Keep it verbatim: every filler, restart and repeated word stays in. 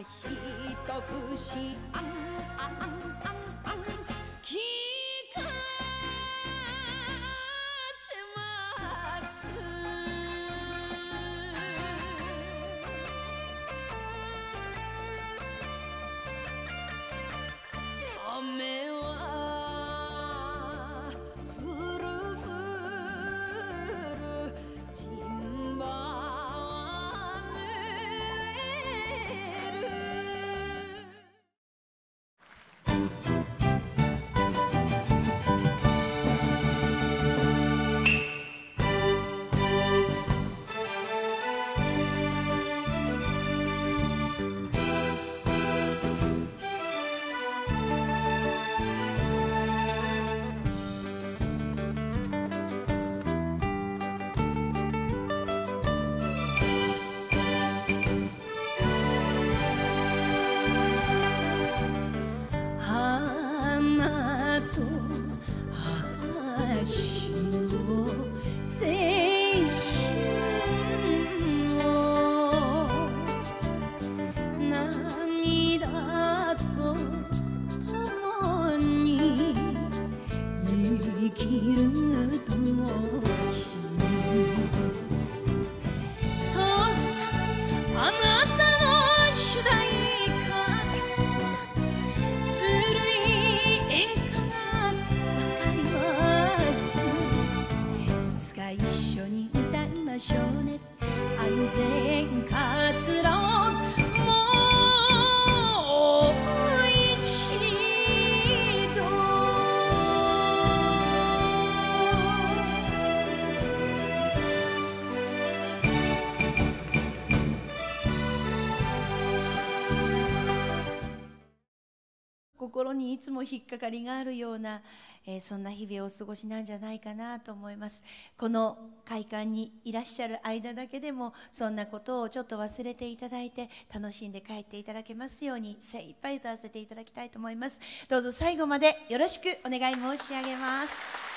一節あんあんあんあん聞かせます雨は降る降る陣馬は濡れる花と嵐の青春を涙と共に生きる時父さんあなたの主題歌古い演歌がわかりますいつか一緒に歌いましょうね愛染かつらをもう一度心にいつも引っかかりがあるような、えー、そんな日々をお過ごしなんじゃないかなと思います。この会館にいらっしゃる間だけでもそんなことをちょっと忘れていただいて楽しんで帰っていただけますように精一杯歌わせていただきたいと思います。どうぞ最後までよろしくお願い申し上げます。